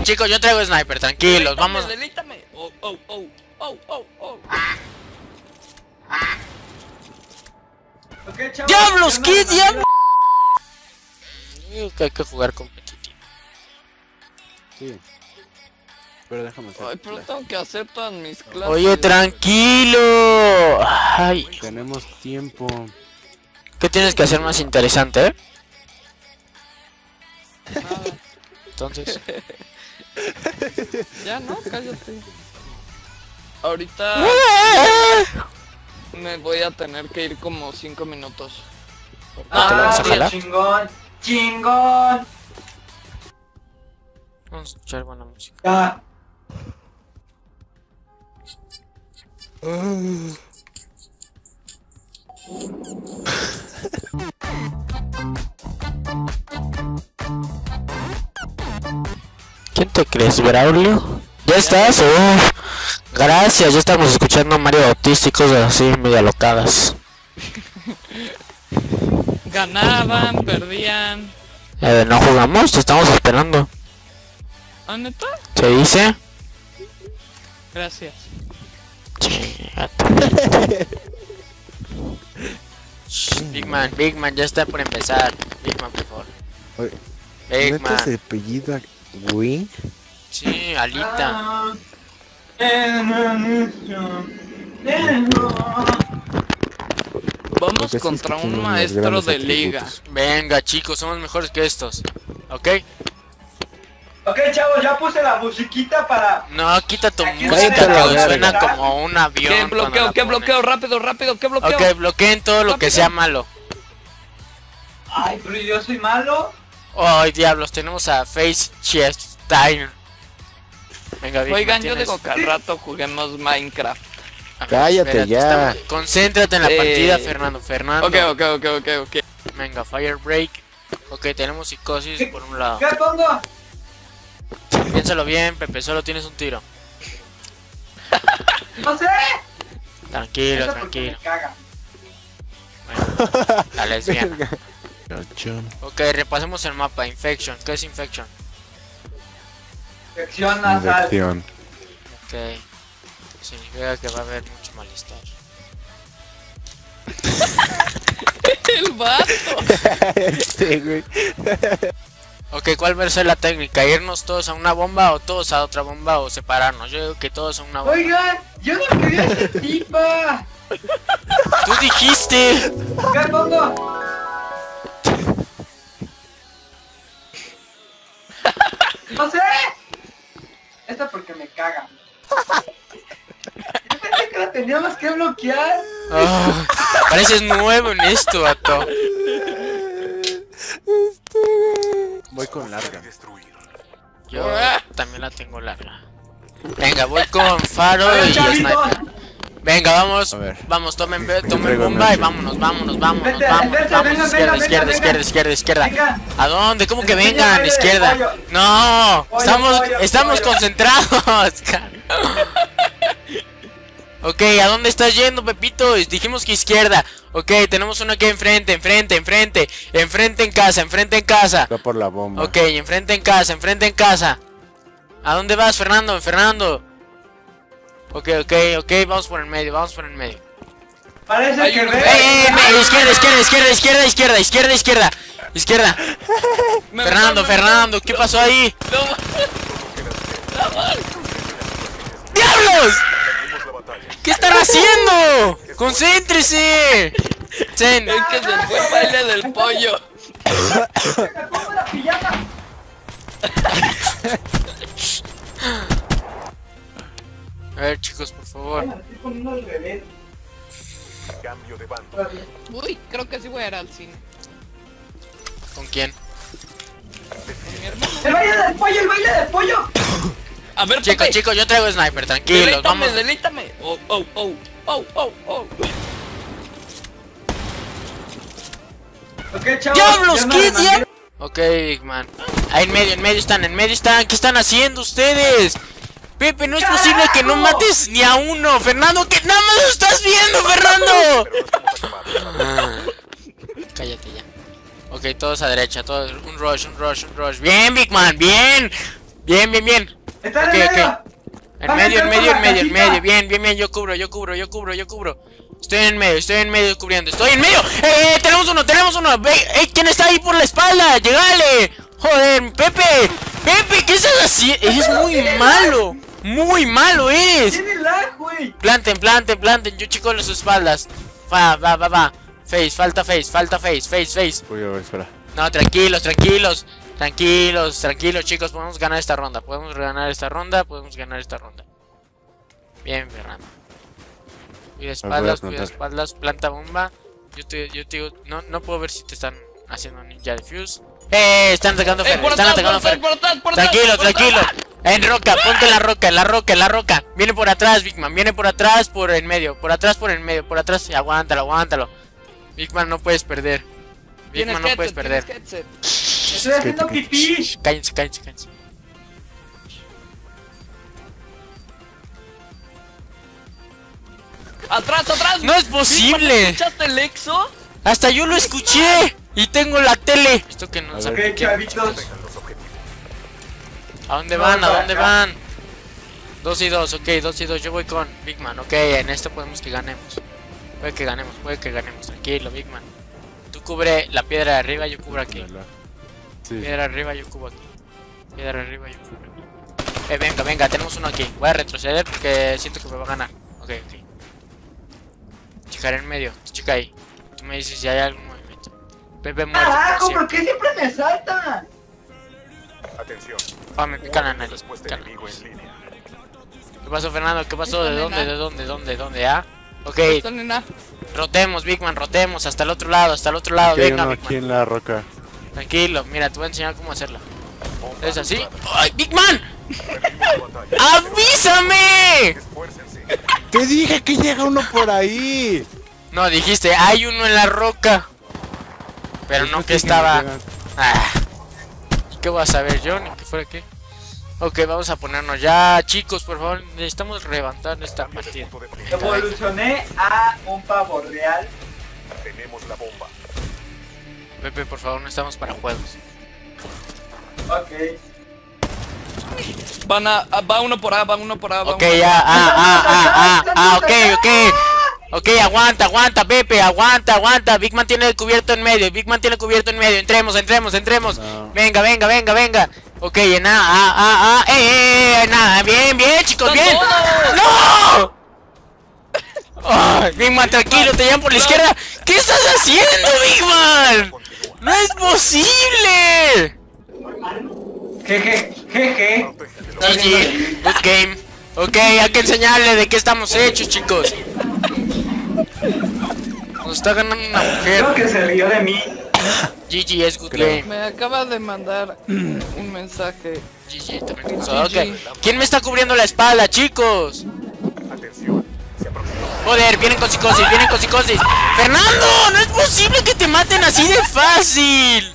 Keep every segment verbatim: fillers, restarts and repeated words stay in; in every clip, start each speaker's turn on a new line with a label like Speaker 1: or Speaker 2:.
Speaker 1: Chicos, yo traigo sniper, tranquilos,
Speaker 2: Delítame,
Speaker 1: vamos.
Speaker 2: delítame. Oh, oh, oh, oh, oh, oh.
Speaker 3: Okay, chavos,
Speaker 1: ¡Diablos!
Speaker 3: ya
Speaker 1: ¿Qué
Speaker 3: me-
Speaker 1: diablos? Digo que hay que jugar competitivo.
Speaker 4: Sí. Pero déjame hacer.
Speaker 2: Ay, pero tengo que hacer todas mis clases.
Speaker 1: Oye, tranquilo. Ay,
Speaker 4: Tenemos tiempo.
Speaker 1: ¿qué tienes que hacer más interesante, eh?
Speaker 2: Nada.
Speaker 1: Entonces,
Speaker 2: Ya no, cállate. Ahorita me voy a tener que ir como cinco minutos.
Speaker 1: ¿te lo vas a
Speaker 3: Ah,
Speaker 1: jalar?
Speaker 3: chingón, chingón.
Speaker 1: Vamos a escuchar buena música.
Speaker 3: Ya.
Speaker 1: ¿Quién te crees, Braulio? ¿Ya estás? Uf, gracias, ya estamos escuchando a Mario Bautista y cosas así, medio alocadas.
Speaker 2: Ganaban, perdían.
Speaker 1: Eh, ¿no jugamos? Te estamos esperando.
Speaker 2: ¿Ah, neta?
Speaker 1: ¿Se dice?
Speaker 2: Gracias.
Speaker 1: Chingate. Big Man, Big Man, ya está por empezar. Big Man, por favor.
Speaker 4: Oye,
Speaker 1: Big
Speaker 4: ¿neta se
Speaker 1: Man.
Speaker 4: apellida Wing?
Speaker 1: Sí, Alita.
Speaker 3: Ah, enemigos, enemigos.
Speaker 2: Vamos
Speaker 4: Porque sí
Speaker 2: contra
Speaker 4: es que
Speaker 2: un
Speaker 4: tiene unos
Speaker 2: maestro
Speaker 4: grandes
Speaker 2: de liga.
Speaker 4: atributos.
Speaker 1: Venga, chicos, somos mejores que estos. ¿Ok?
Speaker 3: Ok, chavos, ya puse la musiquita para...
Speaker 1: No, quita tu
Speaker 3: Aquí
Speaker 1: música
Speaker 4: está la
Speaker 1: que
Speaker 4: verga.
Speaker 1: suena como un avión.
Speaker 2: ¿Qué
Speaker 1: cuando
Speaker 2: bloqueo?
Speaker 1: la
Speaker 2: ¿Qué
Speaker 1: pones.
Speaker 2: bloqueo? Rápido, rápido, ¿qué bloqueo?
Speaker 1: Ok, bloqueen todo lo que
Speaker 2: Rápido.
Speaker 1: sea malo.
Speaker 3: Ay, pero yo soy malo.
Speaker 1: Ay, diablos, tenemos a Face Chest Time. Venga, Big
Speaker 2: Oigan,
Speaker 1: Man,
Speaker 2: yo
Speaker 1: tienes-
Speaker 2: digo que al rato juguemos Minecraft.
Speaker 1: A ver,
Speaker 4: Cállate ya.
Speaker 1: estamos- Concéntrate en la
Speaker 2: Eh,
Speaker 1: partida, Fernando. Fernando.
Speaker 2: Ok, ok, ok, ok, ok.
Speaker 1: Venga, Fire Break. Ok, tenemos psicosis por un lado.
Speaker 3: ¿Qué pongo?
Speaker 1: Piénsalo bien, Pepe, solo tienes un tiro.
Speaker 3: No sé.
Speaker 1: Tranquilo,
Speaker 3: Eso porque
Speaker 1: tranquilo.
Speaker 3: me caga.
Speaker 1: Bueno, la lesbiana.
Speaker 4: Cachón.
Speaker 1: Ok, repasemos el mapa. Infection. ¿Qué es Infection?
Speaker 3: Infección nasal.
Speaker 4: Infección.
Speaker 1: Ok. Significa que va a haber mucho malestar.
Speaker 2: El vato.
Speaker 4: Sí, güey.
Speaker 1: Ok, ¿cuál va a ser la técnica? ¿Irnos todos a una bomba o todos a otra bomba o separarnos? Yo digo que todos a una bomba.
Speaker 3: Oigan, yo no quería ese tipa.
Speaker 1: ¡Tú dijiste!
Speaker 3: ¿Qué pongo? No sé. Esto porque me caga. Yo pensé que la teníamos que bloquear.
Speaker 1: Oh, pareces nuevo en esto, vato.
Speaker 4: Voy con larga.
Speaker 1: Yo también la tengo larga. Venga, voy con Faro
Speaker 3: A ver,
Speaker 1: y
Speaker 3: chavitos.
Speaker 1: Sniper. Venga, vamos,
Speaker 4: A ver.
Speaker 1: vamos, tomen, tomen
Speaker 4: traigo
Speaker 1: bomba y
Speaker 4: noche.
Speaker 1: vámonos, vámonos, vámonos,
Speaker 3: Vente,
Speaker 1: vamos,
Speaker 3: vente,
Speaker 1: vamos,
Speaker 3: venga,
Speaker 1: izquierda,
Speaker 3: venga,
Speaker 1: izquierda,
Speaker 3: venga,
Speaker 1: izquierda,
Speaker 3: venga.
Speaker 1: izquierda, izquierda.
Speaker 3: Venga.
Speaker 1: ¿A dónde? ¿Cómo que
Speaker 3: Enseña
Speaker 1: vengan?
Speaker 3: baile de
Speaker 1: Izquierda.
Speaker 3: pollo.
Speaker 1: No,
Speaker 3: Pollo,
Speaker 1: estamos,
Speaker 3: pollo,
Speaker 1: estamos
Speaker 3: pollo.
Speaker 1: concentrados. Ok, ¿a dónde estás yendo, Pepito? Dijimos que izquierda. Ok, tenemos uno aquí enfrente, enfrente, enfrente, enfrente en casa, enfrente en casa.
Speaker 4: Va por la bomba.
Speaker 1: Ok, enfrente en casa, enfrente en casa. ¿A dónde vas, Fernando? Fernando. Ok, ok, ok, vamos por el medio, vamos por el medio.
Speaker 3: Parece
Speaker 2: Hay
Speaker 3: que
Speaker 2: uno-
Speaker 3: ve.
Speaker 1: ¡Eh, eh, eh! Izquierda, izquierda, izquierda, izquierda, izquierda, izquierda, izquierda. Izquierda.
Speaker 2: Me
Speaker 1: Fernando,
Speaker 2: mató, me
Speaker 1: Fernando, ¿qué pasó ahí?
Speaker 2: mató.
Speaker 1: ¡Diablos! ¿Qué están haciendo? ¡Concéntrese! Zen.
Speaker 2: Es que se fue el baile del pollo.
Speaker 3: Me pongo la pijama.
Speaker 1: A ver, chicos, por favor.
Speaker 3: Me estoy poniendo al revés.
Speaker 5: Cambio de bando.
Speaker 2: Uy, creo que sí voy a ir al cine.
Speaker 1: ¿Con quién?
Speaker 2: Con mi hermano.
Speaker 3: ¡El baile del pollo! ¡El baile del pollo!
Speaker 2: A ver,
Speaker 1: Chicos,
Speaker 2: Pepe,
Speaker 1: chicos, yo traigo sniper, tranquilos,
Speaker 2: delítame,
Speaker 1: vamos.
Speaker 2: delítame. Oh, oh, oh, oh, oh, oh.
Speaker 3: Ok, chavos.
Speaker 1: ¡Diablos!
Speaker 3: ya me
Speaker 1: ¿Qué
Speaker 3: remangé.
Speaker 1: diablos? Ok, Big Man. Ahí en medio, en medio están, en medio están. ¿Qué están haciendo ustedes? Pepe, no es posible que no mates ni a uno. Fernando, que nada más lo estás viendo, Fernando. Ah, cállate ya. Ok, todos a derecha, todos. Un rush, un rush, un rush. Bien, Big Man, bien. Bien, bien, bien.
Speaker 3: Está
Speaker 1: Ok,
Speaker 3: en el
Speaker 1: ok.
Speaker 3: medio.
Speaker 1: En
Speaker 3: Van a
Speaker 1: medio, en
Speaker 3: entrar
Speaker 1: medio,
Speaker 3: por
Speaker 1: en
Speaker 3: la
Speaker 1: medio, en
Speaker 3: casita.
Speaker 1: medio. Bien, bien, bien. Yo cubro, yo cubro, yo cubro, yo cubro. Estoy en medio, estoy en medio cubriendo. Estoy en medio. ¡Eh, eh! Tenemos uno, tenemos uno. Ve, eh, ¿quién está ahí por la espalda? ¡Llegale! Joder, Pepe. Pepe, ¿qué estás haciendo? Eres muy malo. Muy malo eres.
Speaker 3: Tiene lag, güey.
Speaker 1: Planten, planten, planten. Yo chico las espaldas. Va, va, va, va. Face, falta face, falta face, face, face.
Speaker 4: Voy a ver, espera.
Speaker 1: No, tranquilos, tranquilos. Tranquilos, tranquilos, chicos. Podemos ganar esta ronda. Podemos ganar esta ronda. Podemos ganar esta ronda. Bien, Fernando. Cuida espaldas, cuida
Speaker 4: plantar.
Speaker 1: espaldas. Planta bomba. Yo te, yo te digo. No, no puedo ver si te están haciendo ninja defuse. ¡Eh! Están atacando a
Speaker 2: Eh,
Speaker 1: Fer.
Speaker 2: por
Speaker 1: Están
Speaker 2: atrás,
Speaker 1: atacando a
Speaker 2: por
Speaker 1: Fer.
Speaker 2: atrás, por atrás, por atrás,
Speaker 1: Tranquilo,
Speaker 2: por atrás.
Speaker 1: tranquilo. En roca, ponte en la roca, en la roca, en la roca. Viene por atrás, Big Man. Viene por atrás, por el medio. Por atrás, por el medio. Por atrás. Aguántalo, aguántalo. Big Man, no puedes perder. Big
Speaker 2: Tienes
Speaker 1: Man, no puedes
Speaker 2: headset,
Speaker 1: perder.
Speaker 2: tienes headset.
Speaker 3: Estoy haciendo pipí.
Speaker 1: Shh, Cállense, cállense, cállense.
Speaker 2: Atrás, atrás.
Speaker 1: ¡No es posible!
Speaker 2: ¿Escuchaste el exo?
Speaker 1: Hasta yo lo escuché. Y tengo la tele. Esto que no
Speaker 4: A
Speaker 1: sabe
Speaker 4: ver.
Speaker 3: Ok,
Speaker 1: qué-
Speaker 3: chavitos.
Speaker 5: Protejan los objetivos.
Speaker 1: ¿A dónde
Speaker 3: No,
Speaker 1: van? ¿A
Speaker 3: para
Speaker 1: dónde
Speaker 3: acá.
Speaker 1: van? Dos y dos, ok, dos y dos. Yo voy con Big Man, ok. En esto podemos que ganemos. Puede que ganemos, puede que ganemos. Tranquilo, Big Man. Tú cubre la piedra de arriba, yo cubro aquí.
Speaker 4: Sí.
Speaker 1: Piedra arriba, yo cubo aquí. Piedra arriba, yo cubro aquí. Eh, venga, venga, tenemos uno aquí. Voy a retroceder porque siento que me va a ganar. Ok, ok. Checar en medio, checa ahí. Tú me dices si hay algún movimiento. Pepe muerto, como
Speaker 3: Carajo, ¿por
Speaker 1: siempre.
Speaker 3: qué siempre me salta?
Speaker 5: Atención.
Speaker 1: Ah, me pica la nariz.
Speaker 5: Respuesta
Speaker 1: pica la
Speaker 5: enemigo
Speaker 1: nariz.
Speaker 5: en línea.
Speaker 1: ¿Qué pasó, Fernando? ¿Qué pasó? ¿De
Speaker 2: Está
Speaker 1: dónde?
Speaker 2: nena.
Speaker 1: ¿De dónde? ¿Dónde? ¿Dónde? ¿Ah? Ok,
Speaker 2: Están en A.
Speaker 1: rotemos, Big Man, rotemos. Hasta el otro lado, hasta el otro lado.
Speaker 4: Aquí hay
Speaker 1: Venga,
Speaker 4: uno
Speaker 1: Big
Speaker 4: aquí
Speaker 1: Man.
Speaker 4: en la roca.
Speaker 1: Tranquilo, mira, te voy a enseñar cómo hacerla.
Speaker 5: Bomba
Speaker 1: ¿Es así?
Speaker 5: activada.
Speaker 1: ¡Ay, Big Man!
Speaker 5: Perdimos la batalla.
Speaker 1: ¡Avísame!
Speaker 5: Esfuércense.
Speaker 4: Te dije que llega uno por ahí.
Speaker 1: No, dijiste, hay uno en la roca. Pero no que estaba... Ah. ¿Y qué voy a saber yo? Ni que fuera qué. Ok, vamos a ponernos ya, chicos, por favor. Necesitamos levantar esta
Speaker 5: Cambio de
Speaker 1: partida.
Speaker 5: punto de partida.
Speaker 3: Evolucioné a un pavo real.
Speaker 5: Tenemos la bomba.
Speaker 1: Pepe, por favor, no estamos para juegos.
Speaker 3: Ok.
Speaker 2: Van a, a- va uno por A, va uno por A, va
Speaker 1: Ok,
Speaker 2: uno por
Speaker 1: ya,
Speaker 2: A.
Speaker 1: ah, ah, ah, ah, ah, ok, ok. Ok, aguanta, aguanta, Pepe, aguanta, aguanta. Big Man tiene cubierto en medio, Big Man tiene cubierto en medio. Entremos, entremos, entremos.
Speaker 4: No.
Speaker 1: Venga, venga, venga, venga. Ok, en A, ah, ah, ah, eh, eh, eh, nada, bien, bien, chicos,
Speaker 2: ¡Están
Speaker 1: bien.
Speaker 2: todos!
Speaker 1: ¡No! Ay, Big Man, tranquilo, te llaman por la izquierda. ¿Qué estás haciendo, Big Man?
Speaker 5: Continúa.
Speaker 1: ¡No es posible!
Speaker 3: Jeje, jeje.
Speaker 5: Protéjanse los
Speaker 1: G G, good game. Ok, hay que enseñarle de qué estamos hechos, chicos. Nos está ganando una
Speaker 3: Creo
Speaker 1: mujer.
Speaker 3: que se rió de mí.
Speaker 1: G G es good
Speaker 4: Creo.
Speaker 1: game.
Speaker 2: Me acaba de mandar un mensaje.
Speaker 1: G G también puso. Ok. ¿Quién me está cubriendo la espalda, chicos?
Speaker 5: Atención. Se aproxima.
Speaker 1: Joder, vienen con psicosis, vienen con psicosis. ¡Fernando! ¡No es posible que te maten así de fácil!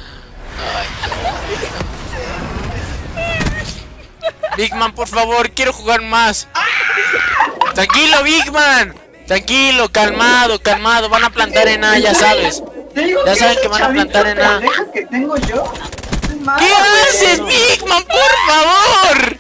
Speaker 1: Ay. Big Man, por favor, quiero jugar más. Tranquilo, Big Man. Tranquilo, calmado, calmado. Van a plantar en A, ya sabes.
Speaker 3: Te digo
Speaker 1: Ya saben
Speaker 3: ese
Speaker 1: que van a
Speaker 3: chavito
Speaker 1: plantar en A.
Speaker 3: pendejo que tengo yo es malo,
Speaker 1: ¿Qué
Speaker 3: güey.
Speaker 1: haces, Big Man? Por favor.